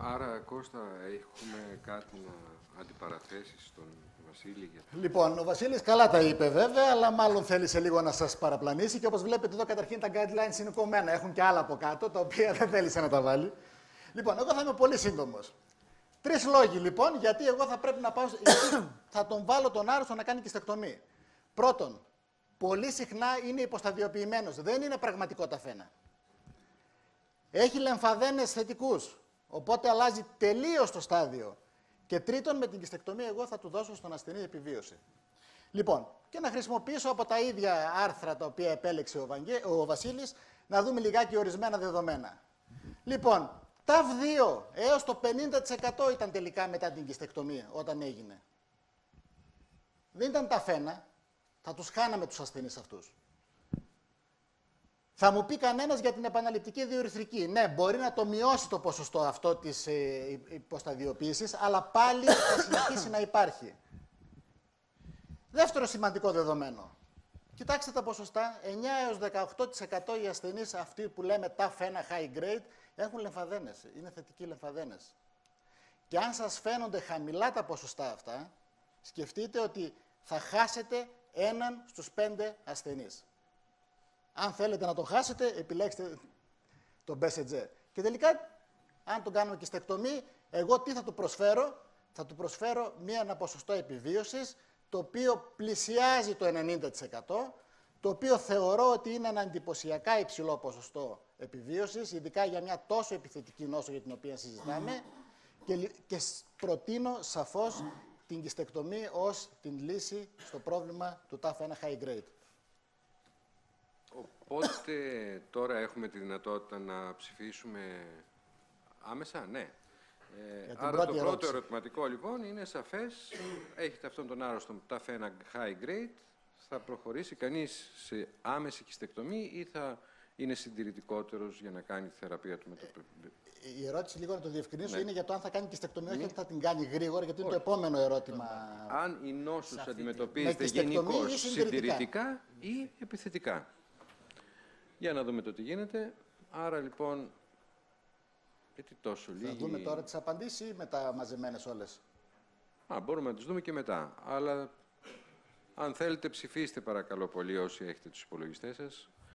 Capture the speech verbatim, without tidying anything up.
Άρα, Κώστα, έχουμε κάτι να αντιπαραθέσεις στον Βασίλη. Για... Λοιπόν, ο Βασίλης καλά τα είπε βέβαια, αλλά μάλλον θέλει σε λίγο να σας παραπλανήσει και όπως βλέπετε εδώ καταρχήν τα guidelines είναι κομμένα. Έχουν και άλλα από κάτω, τα οποία δεν θέλησε να τα βάλει. Λοιπόν, εγώ θα είμαι πολύ σύντομος. Τρεις λόγοι λοιπόν, γιατί εγώ θα πρέπει να πάω, γιατί θα τον βάλω τον άρρωστο να κάνει κιστεκτομή. Πρώτον, πολύ συχνά είναι υποσταδιοποιημένος, δεν είναι πραγματικό ταφένα. Έχει λεμφαδένες θετικούς, οπότε αλλάζει τελείως το στάδιο. Και τρίτον, με την κιστεκτομή εγώ θα του δώσω στον ασθενή επιβίωση. Λοιπόν, και να χρησιμοποιήσω από τα ίδια άρθρα τα οποία επέλεξε ο, Βαγγέ, ο Βασίλης, να δούμε λιγάκι ορισμένα δεδομένα. Λοιπόν, ταφ δύο έως το πενήντα τοις εκατό ήταν τελικά μετά την κιστεκτομή όταν έγινε. Δεν ήταν ταφένα, θα τους χάναμε τους ασθενείς αυτούς. Θα μου πει κανένας για την επαναληπτική διουρυθρική. Ναι, μπορεί να το μειώσει το ποσοστό αυτό της ε, υποσταδιοποίησης, αλλά πάλι θα συνεχίσει να υπάρχει. Δεύτερο σημαντικό δεδομένο. Κοιτάξτε τα ποσοστά. εννιά έως δεκαοκτώ τοις εκατό οι ασθενείς αυτοί που λέμε ταφ ένα high grade έχουν λεμφαδένες. Είναι θετικοί λεμφαδένες. Και αν σας φαίνονται χαμηλά τα ποσοστά αυτά, σκεφτείτε ότι θα χάσετε έναν στους πέντε ασθενείς. Αν θέλετε να το χάσετε, επιλέξτε τον μπέσετζε. Και τελικά, αν τον κάνουμε κιστεκτομή, εγώ τι θα του προσφέρω? Θα του προσφέρω μία, ένα ποσοστό επιβίωσης, το οποίο πλησιάζει το ενενήντα τοις εκατό, το οποίο θεωρώ ότι είναι ένα εντυπωσιακά υψηλό ποσοστό επιβίωσης, ειδικά για μια τόσο επιθετική νόσο για την οποία συζητάμε, και, και προτείνω σαφώς την κιστεκτομή ως την λύση στο πρόβλημα του ταφ ένα high grade. Οπότε τώρα έχουμε τη δυνατότητα να ψηφίσουμε άμεσα, ναι. Ε, άρα το πρώτο ερώτηση. Ερωτηματικό λοιπόν είναι σαφές. Έχετε αυτόν τον άρρωστο ταφ ένα high grade. Θα προχωρήσει κανείς σε άμεση κιστεκτομή ή θα είναι συντηρητικότερος για να κάνει τη θεραπεία του με το... Η ερώτηση λίγο να το διευκρινίσω ναι. είναι για το αν θα κάνει κιστεκτομή, όχι ότι θα την κάνει γρήγορα, γιατί είναι το επόμενο ερώτημα. Αν η νόσος αντιμετωπίζεται γενικώς συντηρητικά ή επιθετικά. Για να δούμε το τι γίνεται. Άρα λοιπόν, γιατί τόσο λίγοι... Θα δούμε τώρα τις απαντήσεις ή μετά μαζεμένες όλες? Α, μπορούμε να τις δούμε και μετά. Αλλά αν θέλετε ψηφίστε παρακαλώ πολύ όσοι έχετε τους υπολογιστές σας.